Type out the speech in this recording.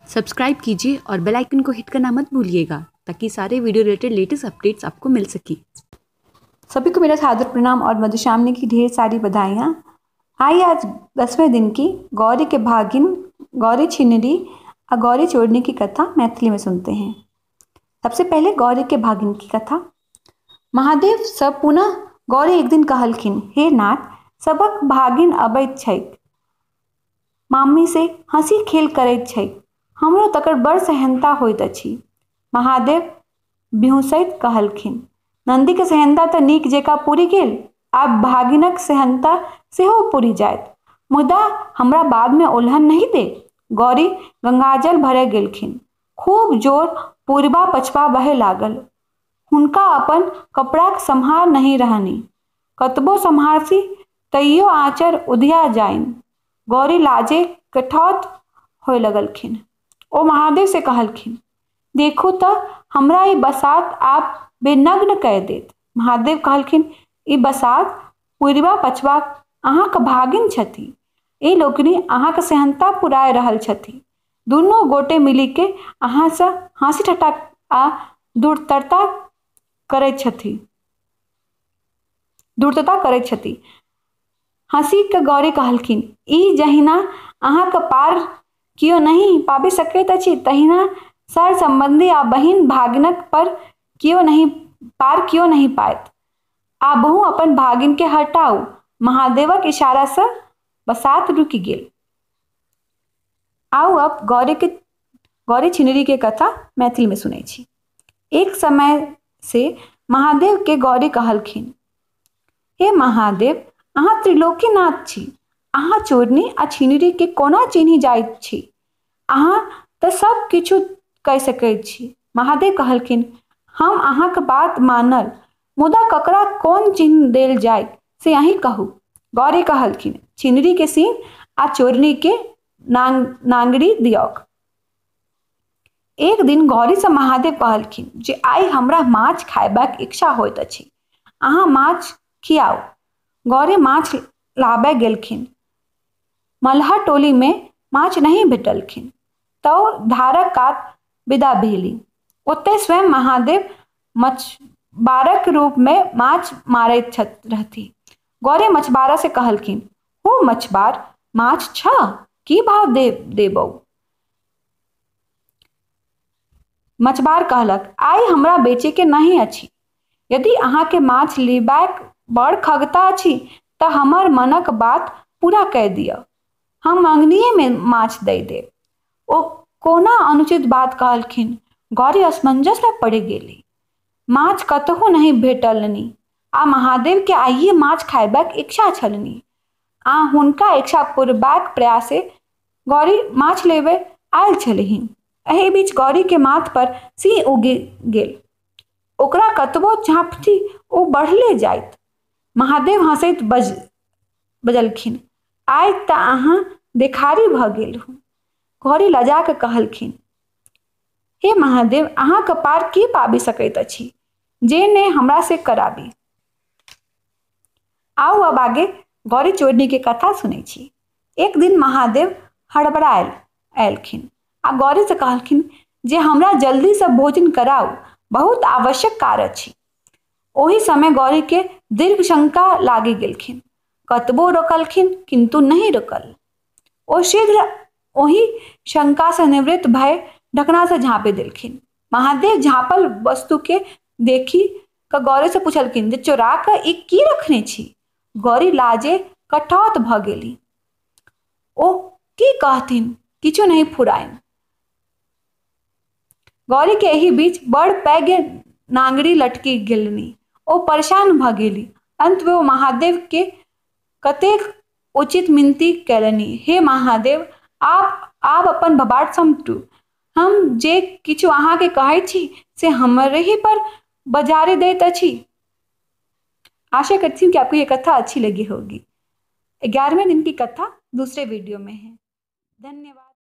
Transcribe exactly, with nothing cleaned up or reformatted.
Subscribe कीजिए और बेल icon को हिट करना मत भूलिएगा ताकि सारे वीडियो रिलेटेड लेटेस्ट अपडेट्स आपको मिल सके। सभी को मेरा सादर प्रणाम और मधुश्रावणी की ढेर सारी बधाइयाँ। आइए आज दसवें दिन की गौरी के भागिन, गौरी छिनरी और गौरी चोरनी की कथा मैथिली में सुनते हैं। सबसे पहले गौरी के भागिन की कथा। महादेव सब पुनः गौरी एक दिन कहलखिन, हे नाथ, सबक भागिन अबैत छैक, मामी से हंसी खेल करैत छैक, हमरो तकर बड़ सेहनता होइत अछि। महादेव बिहुसैत कहलखिन, नंदी के सेहनता तऽ नीक जेका पूरी गेल, आब भागिनक सेहनता सेहो पूरी जायत, मुदा हमरा बाद में उल्हन नहीं दे। गौरी गंगाजल भरे गेलखिन, खूब जोर पूर्वा पछवा बहे लागल, हुनका अपन कपड़ाक सम्हार नहीं रहनी, कतबो सम्हारसी तैयो आँचर उधिया जाइन। गौरी लाजे कठौत होय लगलखिन। ओ महादेव से कहलखिन, देखो तो हमरा ई बसात आप बेनग्न कह देत। महादेव कहलखिन, ई बसात पूर्वा पछवा अहाँक भागिन छथि, ए लोकनि अहाँक सेहनता पुराय रहल छथि, दुनू गोटे मिली के अहाँ से हंसी ठट्टा आ दूरतरता करैत छथि दूरतता करैत छथि। हंसी के गौरी कहलखिन, ई जहिना अहाँक पार कियो नहीं पाबि सकैत अछि, तहिना सर संबंधी आ बहिन भागिनक पर कियो नहीं पार कियो नहीं पायत। आबहू अपन भागिन के हटाऊ। महादेवक इशारा से बसात रुकि गेल। आउ अब गौरी के गौरी छिनरी के कथा मैथिली में सुनै छी। एक समय से महादेव के गौरी कहलखिन, हे महादेव, अहाँ त्रिलोकीनाथ छी, अहाँ चोरनी आ छिनरी के कोना चिन्हि जाइत छी, अहाँ तऽ सब किछु कह सकैत छी। महादेव कहलखिन, हम अहाँक बात मानल, मुदा ककरा कोन चिन्ह देल जाय से अहीं कहू। गौरी कहलखिन, छिनरी के सींग आ चोरनी के नांग नांगरी दियौक। एक दिन गौरी से महादेव कहलखिन जे आइ हमरा माछ खायबाक इच्छा होइत अछि, अहाँ माछ खियाउ। गौरी माछ लाबे गेलखिन, मल्हर टोली में माछ नहीं भेटलखिन, तो धारक कात विदा भेली। ओते स्वयं महादेव मछबारक रूप में माछ मारैत रहथि। गौरी मछबारा से कहलखिन, हो मछबार, माछ छ, की भाव दे देबौ। मछबार कहलक, आइ हमरा बेचे के नहीं अछि, यदि अहाँ के माछ लेबाक बड़ खगता अछि तऽ हमर मनक बात पूरा कह दिअ, हम मंगनिये में माछ दे देब। ओ कोना अनुचित बात कहलखिन। गौरी असमंजस में पड़ गेली। माछ कतहु नहीं भेटलनि आ महादेव के आइये माछ खायबाक इच्छा छलनि, आ हुनका इच्छा पूरबाक प्रयासे गौरी माछ लेबे आयल छलीह। एहि बीच गौरी के माथ पर सिंह उगि गेल, ओकरा कतबो झाँपथि ओ बढ़ले जाइत। महादेव हंसैत बज बजलखिन, आइ तऽ अहाँ देखारी भ गेल हूँ। गौरी लजा के कहलखिन, हे महादेव, अहाँ के पार के पाबि सकैत अछि, जे ने हमरा से कराबी। आओ अब आगे गौरी चोरनी के कथा सुनै छी। एक दिन महादेव हड़बड़ायल आयलखिन आ गौरी से कहलखिन जे हमरा जल्दी से भोजन कराउ, बहुत आवश्यक कार्य अछि। ओही समय गौरी के दीर्घ शंका लागी गेलखिन, कतबो रोकलखिन किंतु नहीं रोकल। ओ शीघ्र ओही शंका से निवृत्त भय ढकना से झाँपे देलखिन। महादेव झाँपल वस्तु के देखी क गौरी से पूछलखिन जे चोरा क ई की रखने छी। गौरी लाजे कठौत भ गेली। ओ की कहथिन, किछु नहीं फुराइन। गौरी के एही बीच बड़ पैघ नांगरी लटकी गेलनि। ओ परेशान भ गेली। अंत में ओ महादेव के कतेक उचित मिनती कैलनि, हे महादेव, आप आप अपन भबाट समटू, हम जे किछु अहाँ के कहै छी से हमरे ही पर बजारे दैत अछि। आशा करती हूँ कि आपको ये कथा अच्छी लगी होगी। ग्यारहवें दिन की कथा दूसरे वीडियो में है। धन्यवाद।